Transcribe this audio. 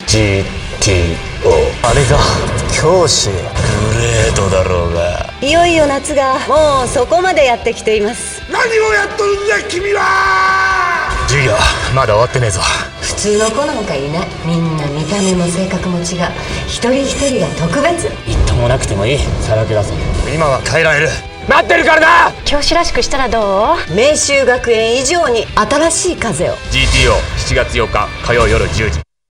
GTO あれが教師グレートだろうが。 いよいよ夏がもうそこまでやってきています。 何をやっとるんだ君は。 授業まだ終わってねえぞ。 普通の子なんかいない。みんな見た目も性格も違う。一人一人が特別。 みっともなくてもいい。さらけ出せ。今は帰られる。待ってるからな。 教師らしくしたらどう？ 明秀学園以上に新しい風を。 GTO 7月8日火曜夜10時。